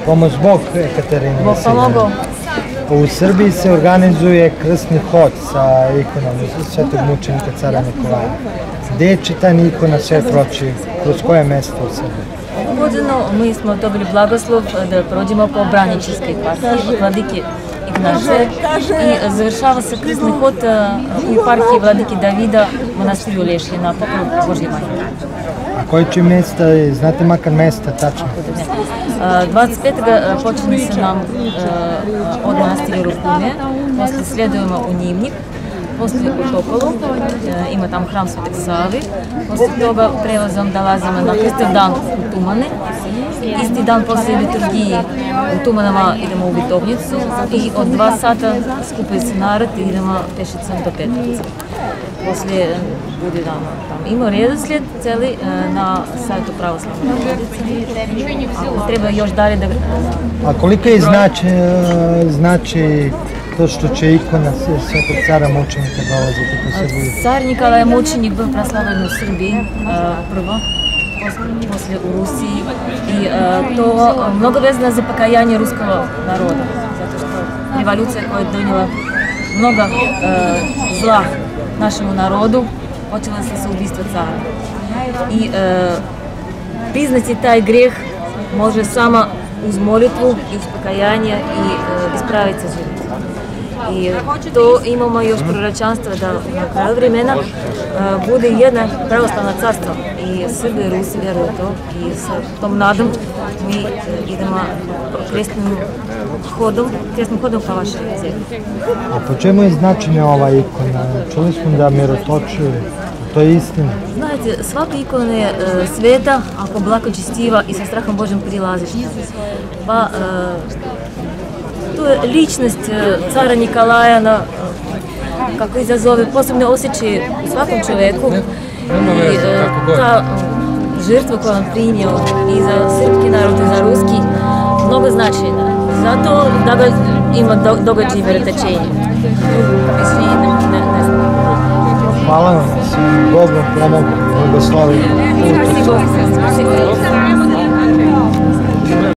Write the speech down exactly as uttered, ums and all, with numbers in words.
Pomoć Bog, Ekaterina. Bog pomogao. U Srbiji se organizuje krsni hod sa ikonom Svetog mučenika cara Nikolaja. Gde će ta ikona sve proći? Kroz koje mesto u Srbiji? Godinu mi smo dobili blagoslov da prođemo po Braničevskoj eparhiji Vladike Ignaše i završava se krsni hod u eparhiji Vladike Davida u monastirju Lešljina, poklon Božje Majke. A koji će mesta, znate makar mesta tačno? dvadeset petog počinje se nam od monastirja Rukume, posle sledujemo u Njivnik, posle u Topolu, ima tam hram Svetog Savi, posle toga prelazom dolazimo na Krstov dan u Tumane, isti dan posle liturgiji u Tumanama idemo u Vitovnicu i od dva sata skupaju se narod i idemo pešicom do Petrovice. Posle bude dan tam. Ima redoslijed celi na sajtu Pravoslavne Bogorodice. Ako treba još dalje da... A kolika je znači to što će ikona Svetog cara mučenika dolaziti po Srbiji? Car Nikolaj Mučenik bio proslavljen u Srbiji prvo, posle u Rusiji i to mnogo vezano za pokajanje ruskog naroda, zato što revolucija koja je donijela mnogo zla našemu narodu, počela se sa ubistvom cara. I priznati taj greh može samo uz molitvu i uz pokajanje i ispraviti se život. I to imamo još proročanstvo da na kraju vremena bude jedna pravoslavna carstva i Srbi i Rusi vjeruju to i sa tom nadom mi idemo kresnim hodom, kresnim hodom ka vašoj zemlji. A po čemu je značenje ova ikona? Čuli smo da mirotočuje, to je istina. Znate, svaka ikona je sveta ako blagočestiva i sa strahom Božjim prilaziš. Pa to je ličnost cara Nikolaja, kako izazove posebne osjećaje u svakom čovjeku i ta žrtva koju on primio i za srpski narod i za ruski mnogo značajna. Zato da ga ima događaj vjerotečenje. Hvala vam, Bog vam pomogu, blagoslovi. Спасибо.